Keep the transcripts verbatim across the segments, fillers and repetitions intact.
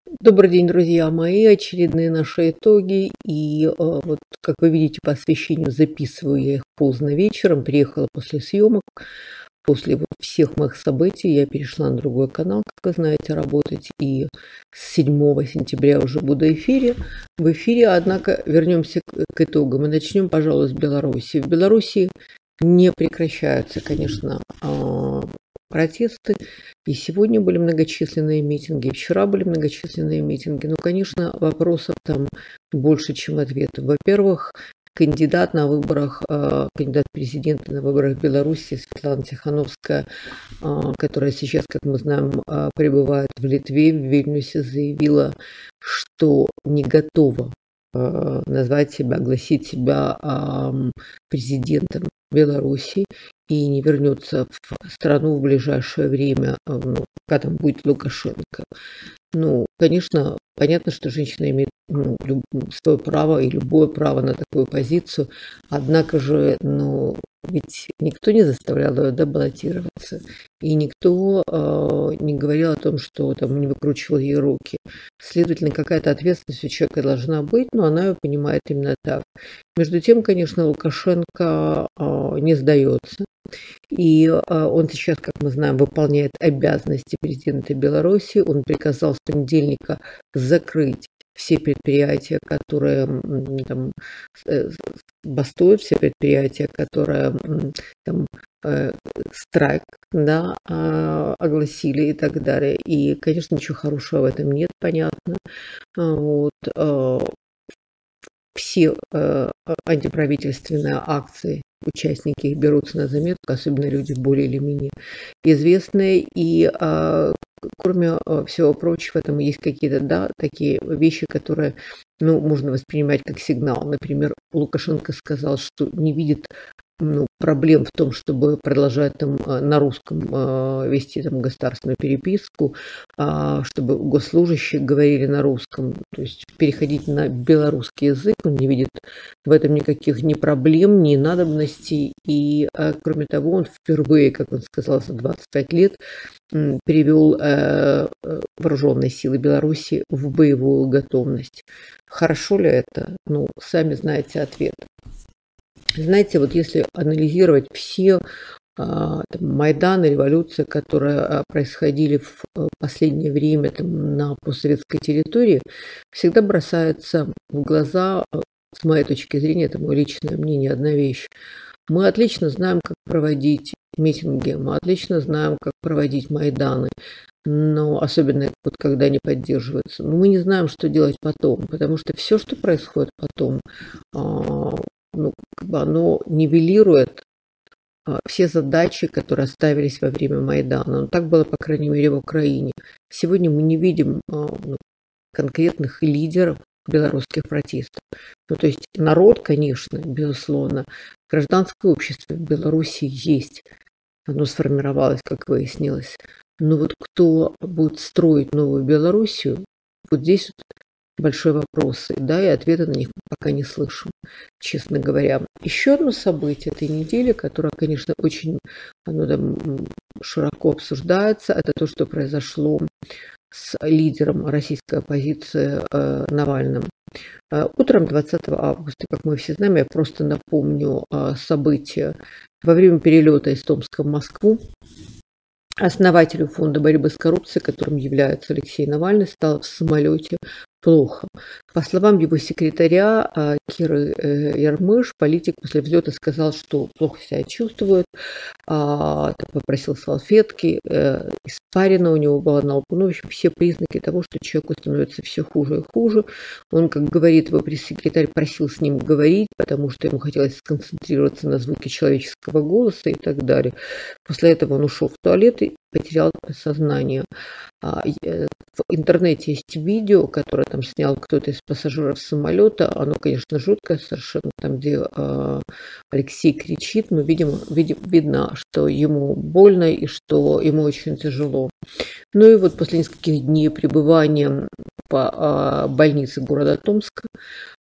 Добрый день, друзья мои! Очередные наши итоги. И, э, вот, как вы видите по освещению, записываю я их поздно вечером. Приехала после съемок. После вот всех моих событий я перешла на другой канал, как вы знаете, работать. И с седьмого сентября уже буду в эфире. В эфире, однако, вернемся к, к итогам и начнем, пожалуй, с Беларуси. В Беларуси не прекращаются, конечно, а, протесты. И сегодня были многочисленные митинги, и вчера были многочисленные митинги. Ну, конечно, вопросов там больше, чем ответов. Во-первых, кандидат на выборах, а, кандидат в президенты на выборах в Беларуси Светлана Тихановская, а, которая сейчас, как мы знаем, а, пребывает в Литве, в Вильнюсе, заявила, что не готова а, назвать себя, огласить себя ам, президентом Беларуси и не вернется в страну в ближайшее время, а, ну, пока там будет Лукашенко. Ну, конечно, понятно, что женщина имеет, ну, люб- свое право и любое право на такую позицию, однако же, ну, ведь никто не заставлял ее, да, баллотироваться, и никто а, не говорил о том, что там не выкручивал ей руки. Следовательно, какая-то ответственность у человека должна быть, но она ее понимает именно так. Между тем, конечно, Лукашенко а, не сдается. И а, он сейчас, как мы знаем, выполняет обязанности президента Беларуси. Он приказал с понедельника закрыть все предприятия, которые м, там э, с- бастуют, все предприятия, которые м, там э, страйк, да, а, огласили и так далее. И, конечно, ничего хорошего в этом нет, понятно. А, Вот. а, все э, а- антиправительственные акции, участники их берутся на заметку, особенно люди более или менее известные. И а, кроме а, всего прочего, там есть какие-то, да, такие вещи, которые, ну, можно воспринимать как сигнал. Например, Лукашенко сказал, что не видит, ну, проблем в том, чтобы продолжать там а, на русском а, вести там государственную переписку, а, чтобы госслужащие говорили на русском, то есть переходить на белорусский язык. Он не видит в этом никаких ни проблем, ни надобностей. И, а, кроме того, он впервые, как он сказал, за двадцать пять лет м, перевел э, э, вооруженные силы Беларуси в боевую готовность. Хорошо ли это? Ну, сами знаете ответ. Знаете, вот если анализировать все а, там, Майданы, революции, которые а, происходили в э, последнее время там, на постсоветской территории, всегда бросается в глаза, э, с моей точки зрения, это мое личное мнение, одна вещь. Мы отлично знаем, как проводить митинги, мы отлично знаем, как проводить Майданы, но особенно вот когда они поддерживаются. Но мы не знаем, что делать потом, потому что все, что происходит потом, а, ну, как бы оно нивелирует а, все задачи, которые ставились во время Майдана. Ну, так было, по крайней мере, в Украине. Сегодня мы не видим а, ну, конкретных лидеров белорусских протестов. Ну, то есть народ, конечно, безусловно, гражданское общество в Беларуси есть. Оно сформировалось, как выяснилось. Но вот кто будет строить новую Белоруссию, вот здесь вот большой вопрос, и да, и ответа на них мы пока не слышим, честно говоря. Еще одно событие этой недели, которое, конечно, очень оно там м, широко обсуждается, это то, что произошло с лидером российской оппозиции э, Навальным. Э, Утром двадцатого августа, как мы все знаем, я просто напомню э, события. Во время перелета из Томска в Москву основателю фонда борьбы с коррупцией, которым является Алексей Навальный, стало в самолете плохо. По словам его секретаря а, Киры э, Ярмыш, политик после взлета сказал, что плохо себя чувствует, а, там попросил салфетки, э, испарина у него была на лбу. Ну, в общем, все признаки того, что человеку становится все хуже и хуже. Он, как говорит его пресс-секретарь, просил с ним говорить, потому что ему хотелось сконцентрироваться на звуке человеческого голоса и так далее. После этого он ушел в туалет и потерял сознание. А, и, э, В интернете есть видео, которое там снял кто-то из пассажиров самолета. Оно, конечно, жуткое совершенно, там, где а, Алексей кричит, но, видимо, видим, видно, что ему больно и что ему очень тяжело. Ну и вот после нескольких дней пребывания по а, больнице города Томска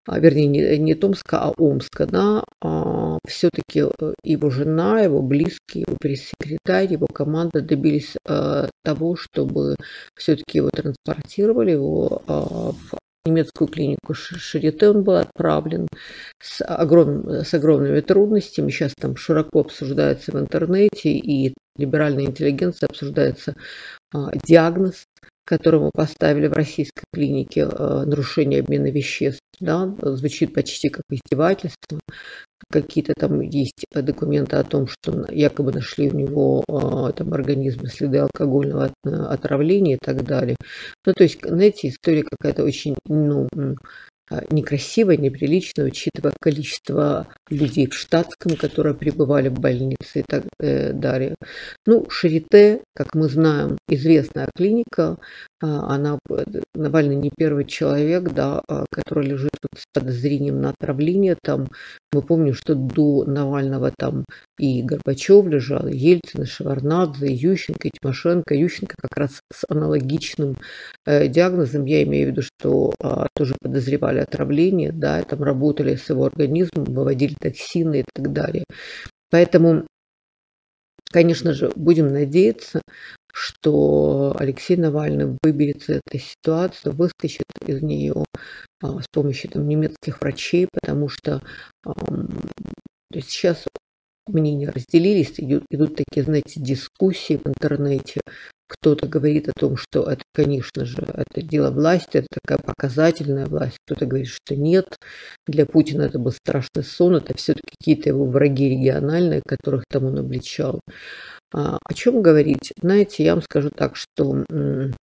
а, вернее, не, не Томска, а Омска, да, а, все-таки его жена, его близкие, его пресс-секретарь, его команда добились а, того, чтобы все-таки его транспортировали, его а, в немецкую клинику Шарите он был отправлен с, огромным, с огромными трудностями. Сейчас там широко обсуждается в интернете, и либеральная интеллигенция обсуждается а, диагноз, которому поставили в российской клинике, а, нарушение обмена веществ. Да, звучит почти как издевательство. Какие-то там есть документы о том, что якобы нашли у него а, там организме следы алкогольного от, отравления и так далее. Ну, то есть, знаете, история какая-то очень, ну, некрасивая, неприличная, учитывая количество людей в штатском, которые пребывали в больнице и так далее. Ну, Шарите, как мы знаем, известная клиника, она, Навальный не первый человек, да, который лежит с подозрением на отравление. Там мы помним, что до Навального там и Горбачев лежал, и Ельцин, и Шеварднадзе, и Ющенко, и Тимошенко. Ющенко как раз с аналогичным э, диагнозом, я имею в виду, что э, тоже подозревали отравление, да, там работали с его организмом, выводили токсины и так далее. Поэтому, конечно же, будем надеяться, что Алексей Навальный выберется из этой ситуации, выскочит из нее а, с помощью там, немецких врачей, потому что а, то есть сейчас мнения разделились, идут, идут такие, знаете, дискуссии в интернете. Кто-то говорит о том, что это, конечно же, это дело власти, это такая показательная власть. Кто-то говорит, что нет. Для Путина это был страшный сон, это все-таки какие-то его враги региональные, которых там он обличал. А, о чем говорить? Знаете, я вам скажу так, что м-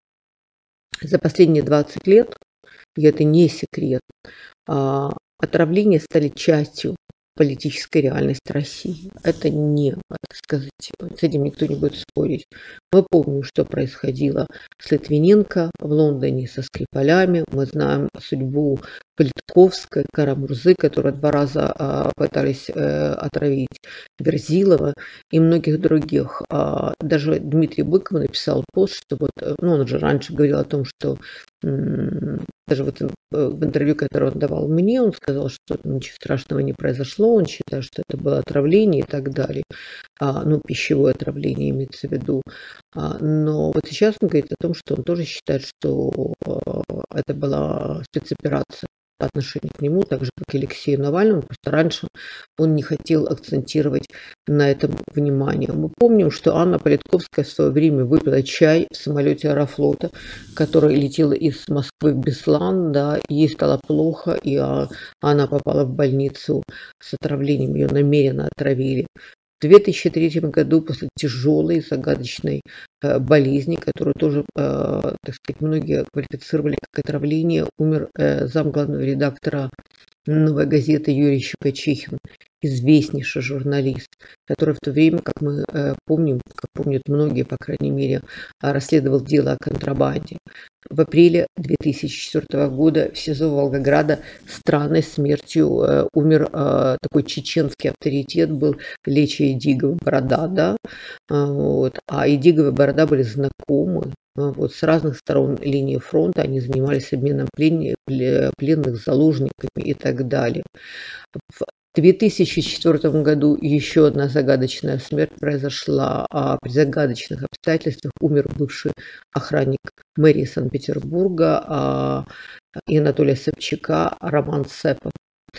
за последние двадцать лет, и это не секрет, а, отравления стали частью политической реальности России. Это не, так сказать, с этим никто не будет спорить. Мы помним, что происходило с Литвиненко в Лондоне со Скрипалями. Мы знаем судьбу Политковской, Кара-Мурзы, которые два раза а, пытались а, отравить Верзилова и многих других. А, даже Дмитрий Быков написал пост, что вот, ну, он же раньше говорил о том, что м- даже вот в интервью, которое он давал мне, он сказал, что ничего страшного не произошло, он считает, что это было отравление и так далее. А, ну, пищевое отравление имеется в виду. А, но вот сейчас он говорит о том, что он тоже считает, что а, это была спецоперация по отношению к нему, так же, как и Алексею Навальному. Просто раньше он не хотел акцентировать на этом внимание. Мы помним, что Анна Политковская в свое время выпила чай в самолете Аэрофлота, который летел из Москвы в Беслан, да, и ей стало плохо, и а, она попала в больницу с отравлением, ее намеренно отравили. В две тысячи третьем году после тяжелой загадочной э, болезни, которую тоже, э, так сказать, многие квалифицировали как отравление, умер э, замглавного редактора «Новой газеты» Юрий Щукочихин, известнейший журналист, который в то время, как мы э, помним, как помнят многие, по крайней мере, расследовал дело о контрабанде. В апреле две тысячи четвёртого года в СИЗО Волгограда странной смертью э, умер э, такой чеченский авторитет, был Леча Идигова, Борода, да, а, вот. А Идигова и Борода были знакомы. Вот, с разных сторон линии фронта они занимались обменом плен, пленных с заложниками и так далее. В две тысячи четвёртом году еще одна загадочная смерть произошла. А при загадочных обстоятельствах умер бывший охранник мэрии Санкт-Петербурга а, и Анатолия Собчака Роман Цепов.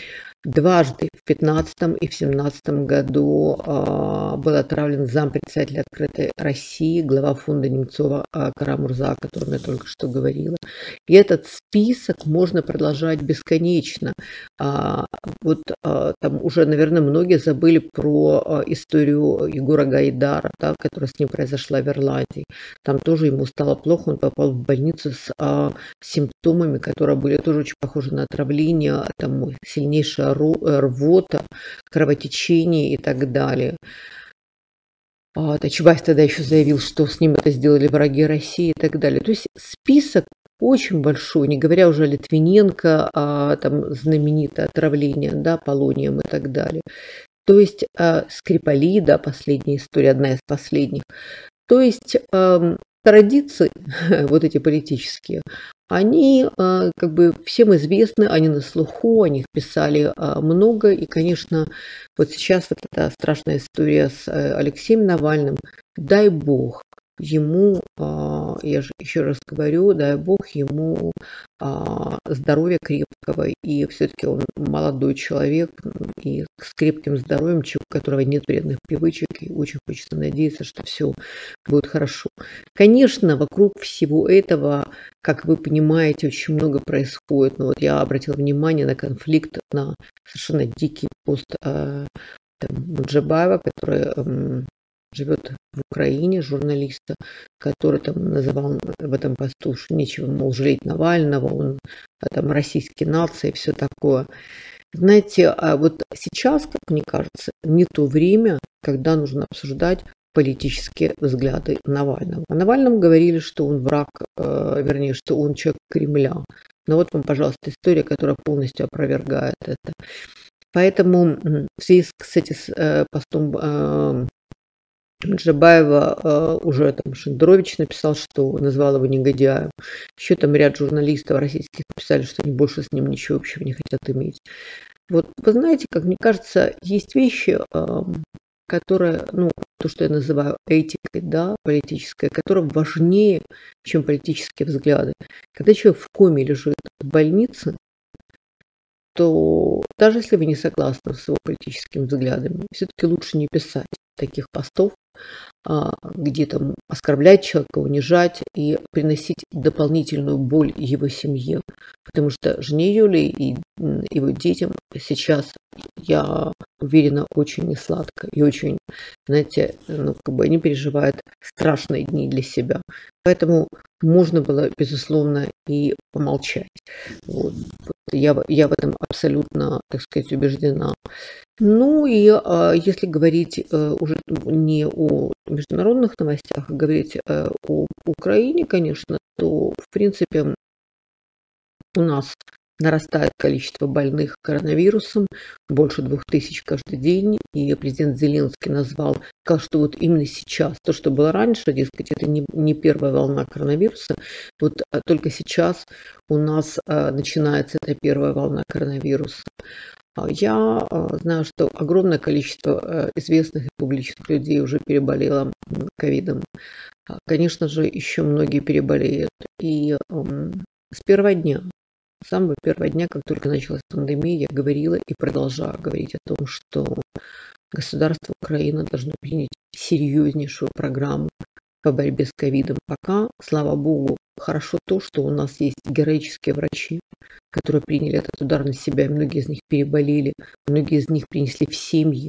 Дважды в пятнадцатом и в семнадцатом году а, был отравлен зампредседателя «Открытой России», глава фонда Немцова а, Кара-Мурза, о котором я только что говорила. И этот список можно продолжать бесконечно. А, вот а, там уже, наверное, многие забыли про а, историю Егора Гайдара, да, которая с ним произошла в Ирландии. Там тоже ему стало плохо, он попал в больницу с а, симптомами, которые были тоже очень похожи на отравление, там сильнейшая рвота, кровотечение и так далее. А, Чубайс тогда еще заявил, что с ним это сделали враги России и так далее. То есть список очень большой, не говоря уже о Литвиненко, а там знаменитое отравление, да, полонием и так далее. То есть а, Скрипали, да, последняя история, одна из последних. То есть традиции, вот эти политические, они а, как бы всем известны, они на слуху, о них писали а, много. И, конечно, вот сейчас вот эта страшная история с э, Алексеем Навальным, дай бог ему, а, я же еще раз говорю, дай бог ему а, здоровья крепкого. И все-таки он молодой человек и с крепким здоровьем, у которого нет вредных привычек. И очень хочется надеяться, что все будет хорошо. Конечно, вокруг всего этого, как вы понимаете, очень много происходит. Но вот я обратила внимание на конфликт, на совершенно дикий пост э, там, Джабаева, который э, живет в Украине, журналиста, который там называл в этом посту, что нечего, мол, жалеть Навального, он там российский нация и все такое. Знаете, а вот сейчас, как мне кажется, не то время, когда нужно обсуждать политические взгляды Навального. О Навальном говорили, что он враг, э, вернее, что он человек Кремля. Но вот вам, пожалуйста, история, которая полностью опровергает это. Поэтому в связи, кстати, с э, постом э, Джабаева э, уже там Шендерович написал, что назвал его негодяем. Еще там ряд журналистов российских написали, что они больше с ним ничего общего не хотят иметь. Вот вы знаете, как мне кажется, есть вещи, э, которые, ну, то, что я называю этикой, да, политической, которая важнее, чем политические взгляды. Когда человек в коме лежит в больнице, то даже если вы не согласны с его политическими взглядами, все-таки лучше не писать таких постов, где там оскорблять человека, унижать и приносить дополнительную боль его семье. Потому что жене Юлии и его детям сейчас, я уверена, очень несладко. И очень, знаете, ну, как бы они переживают страшные дни для себя. Поэтому можно было, безусловно, и помолчать. Вот. Я, я в этом абсолютно, так сказать, убеждена. Ну и а, если говорить а, уже не о международных новостях, а говорить а, о Украине, конечно, то, в принципе, у нас нарастает количество больных коронавирусом, больше двух тысяч каждый день, и президент Зеленский назвал, сказал, что вот именно сейчас, то, что было раньше, дескать, это не, не первая волна коронавируса, вот а только сейчас у нас а, начинается эта первая волна коронавируса. Я знаю, что огромное количество известных и публичных людей уже переболело ковидом. Конечно же, еще многие переболеют. И с первого дня, с самого первого дня, как только началась пандемия, я говорила и продолжаю говорить о том, что государство Украины должно принять серьезнейшую программу по борьбе с ковидом. Пока, слава богу, хорошо то, что у нас есть героические врачи, которые приняли этот удар на себя. Многие из них переболели, многие из них принесли в семьи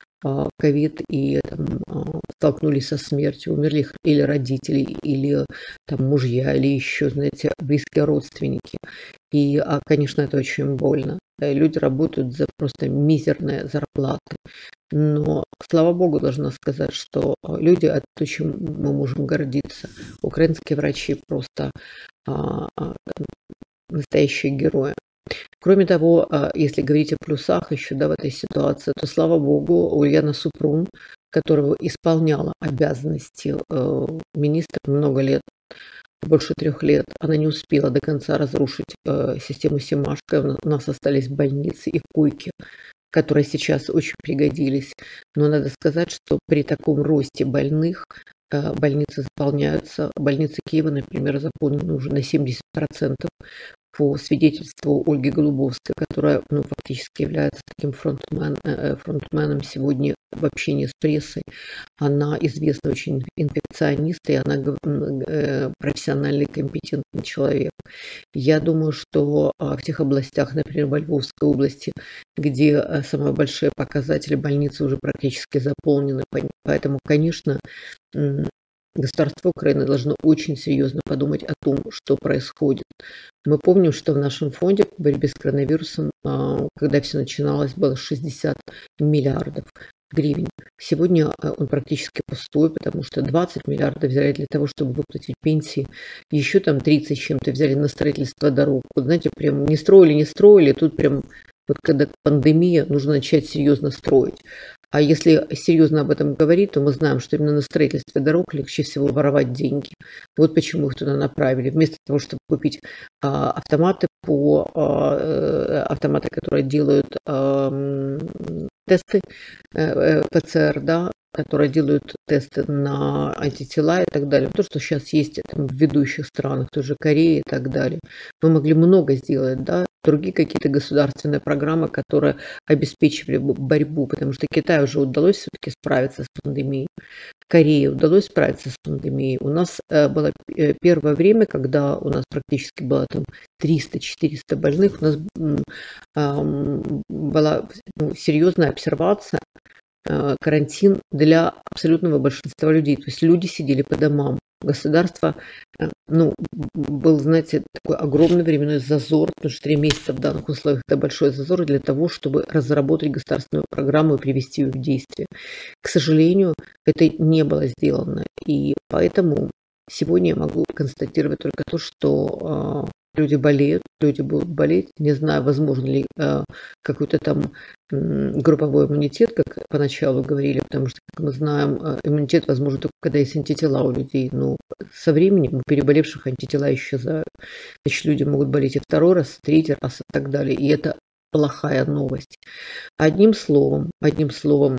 ковид и там, столкнулись со смертью, умерли их или родители, или там, мужья, или еще, знаете, близкие родственники. И, конечно, это очень больно. Люди работают за просто мизерные зарплаты. Но, слава богу, должна сказать, что люди, это то, чем мы можем гордиться. Украинские врачи просто а, а, настоящие герои. Кроме того, если говорить о плюсах еще да, в этой ситуации, то, слава богу, Ульяна Супрун, которая исполняла обязанности э, министра много лет, больше трех лет, она не успела до конца разрушить э, систему Семашко. У нас остались больницы и койки, которые сейчас очень пригодились. Но надо сказать, что при таком росте больных э, больницы заполняются. Больницы Киева, например, заполнены уже на семьдесят процентов. По свидетельству Ольги Голубовской, которая ну, фактически является таким фронтмен, э, фронтменом сегодня в общении с прессой. Она известный очень инфекционист, и она э, профессиональный, компетентный человек. Я думаю, что в тех областях, например, во Львовской области, где самые большие показатели больницы уже практически заполнены, поэтому, конечно, государство Украины должно очень серьезно подумать о том, что происходит. Мы помним, что в нашем фонде по борьбе с коронавирусом, когда все начиналось, было шестьдесят миллиардов гривен. Сегодня он практически пустой, потому что двадцать миллиардов взяли для того, чтобы выплатить пенсии. Еще там тридцать с чем-то взяли на строительство дорог. Вот знаете, прям не строили, не строили, тут прям вот когда пандемия, нужно начать серьезно строить. А если серьезно об этом говорить, то мы знаем, что именно на строительстве дорог легче всего воровать деньги. Вот почему их туда направили. Вместо того, чтобы купить а, автоматы по а, э, автоматы, которые делают ам, тесты э, э, ПЦР, да, которые делают тесты на антитела и так далее. То, что сейчас есть там, в ведущих странах, тоже Корея и так далее. Мы могли много сделать, да, другие какие-то государственные программы, которые обеспечивали бы борьбу, потому что Китаю уже удалось все-таки справиться с пандемией. Корее удалось справиться с пандемией. У нас э, было э, первое время, когда у нас практически было там триста-четыреста больных, у нас м, ам, была ну, серьезная обсервация, э, карантин для абсолютного большинства людей. То есть люди сидели по домам. Государство, э, ну, был, знаете, такой огромный временной зазор, потому что три месяца в данных условиях это большой зазор для того, чтобы разработать государственную программу и привести ее в действие. К сожалению, это не было сделано, и поэтому сегодня я могу констатировать только то, что э, люди болеют, люди будут болеть. Не знаю, возможно ли э, какой-то там м, групповой иммунитет, как поначалу говорили, потому что, как мы знаем, э, иммунитет возможен только когда есть антитела у людей, но со временем у переболевших антитела исчезают. Значит, люди могут болеть и второй раз, и третий раз и так далее, и это плохая новость. Одним словом, одним словом,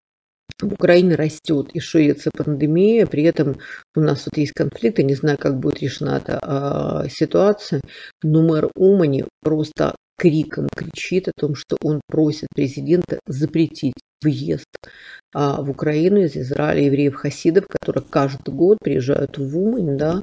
в Украине растет и ширится пандемия, при этом у нас вот есть конфликт, я не знаю, как будет решена эта а, ситуация, но мэр Умани просто криком кричит о том, что он просит президента запретить въезд а, в Украину из Израиля евреев-хасидов, которые каждый год приезжают в Умань, да,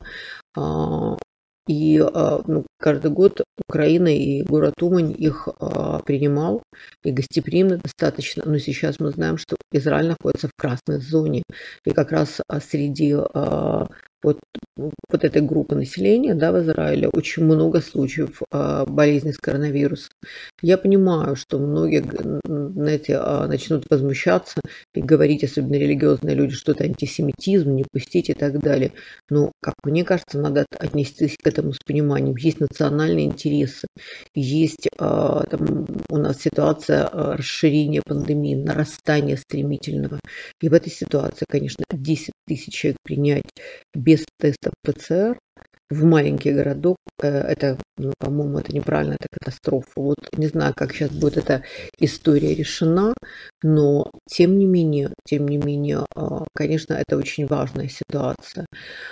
а, и а, ну, каждый год Украина и город Умань их а, принимал и гостеприимно достаточно. Но сейчас мы знаем, что Израиль находится в красной зоне. И как раз а, среди а, вот, вот этой группы населения, да, в Израиле очень много случаев а, болезни с коронавирусом. Я понимаю, что многие, знаете, а, начнут возмущаться и говорить, особенно религиозные люди, что это антисемитизм, не пустить и так далее. Но, как мне кажется, надо отнестись к этому с пониманием. Есть национальные интересы, есть а, там, у нас ситуация а, расширения пандемии, нарастания стремительного. И в этой ситуации, конечно, десять тысяч человек принять без тестов ПЦР в маленький городок, э, это, ну, по-моему, это неправильно, это катастрофа. Вот не знаю, как сейчас будет эта история решена, но тем не менее, тем не менее, а, конечно, это очень важная ситуация.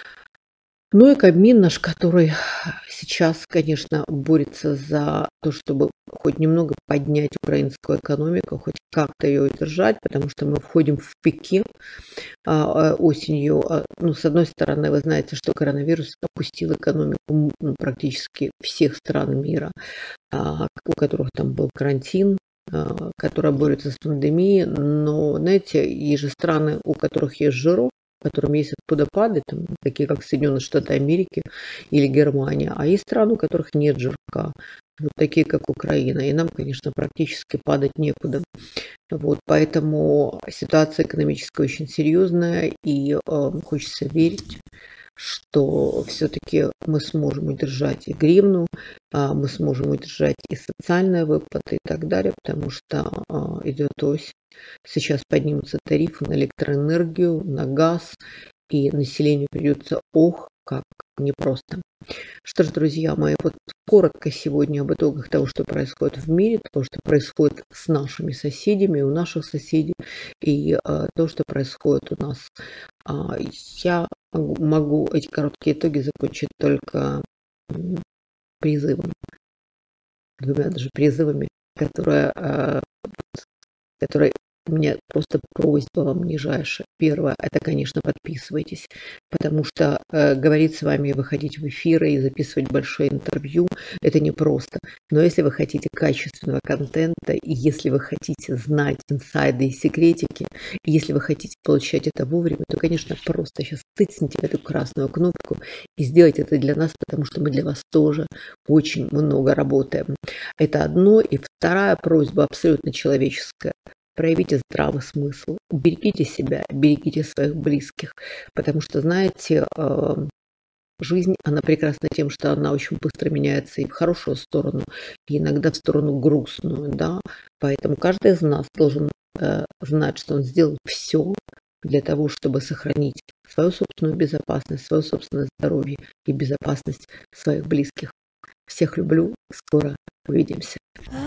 Ну и Кабмин наш, который сейчас, конечно, борется за то, чтобы хоть немного поднять украинскую экономику, хоть как-то ее удержать, потому что мы входим в пике а, а, осенью. А, Ну, с одной стороны, вы знаете, что коронавирус опустил экономику м, ну, практически всех стран мира, а, у которых там был карантин, а, которые борются с пандемией. Но, знаете, есть же страны, у которых есть жирок, которым есть откуда падать, там, такие как Соединенные Штаты Америки или Германия, а есть страны, у которых нет жирка, вот такие как Украина, и нам, конечно, практически падать некуда. Вот, поэтому ситуация экономическая очень серьезная, и э, хочется верить, что все-таки мы сможем удержать и гривну, а, мы сможем удержать и социальные выплаты и так далее, потому что а, идет осень. Сейчас поднимутся тарифы на электроэнергию, на газ, и населению придется ох, как непросто. Что ж, друзья мои, вот коротко сегодня об итогах того, что происходит в мире, того, что происходит с нашими соседями, у наших соседей, и а, то, что происходит у нас. А, я могу, могу эти короткие итоги закончить только м, призывом, двумя даже призывами, которые, а, которые у меня просто просьба вам нижайшая. Первое, это, конечно, подписывайтесь, потому что э, говорить с вами, выходить в эфиры и записывать большое интервью, это непросто. Но если вы хотите качественного контента, и если вы хотите знать инсайды и секретики, и если вы хотите получать это вовремя, то, конечно, просто сейчас тыцните в эту красную кнопку и сделайте это для нас, потому что мы для вас тоже очень много работаем. Это одно. И вторая просьба абсолютно человеческая. Проявите здравый смысл, берегите себя, берегите своих близких, потому что, знаете, э, жизнь, она прекрасна тем, что она очень быстро меняется и в хорошую сторону, и иногда в сторону грустную, да, поэтому каждый из нас должен э, знать, что он сделал все для того, чтобы сохранить свою собственную безопасность, свое собственное здоровье и безопасность своих близких. Всех люблю. Скоро увидимся.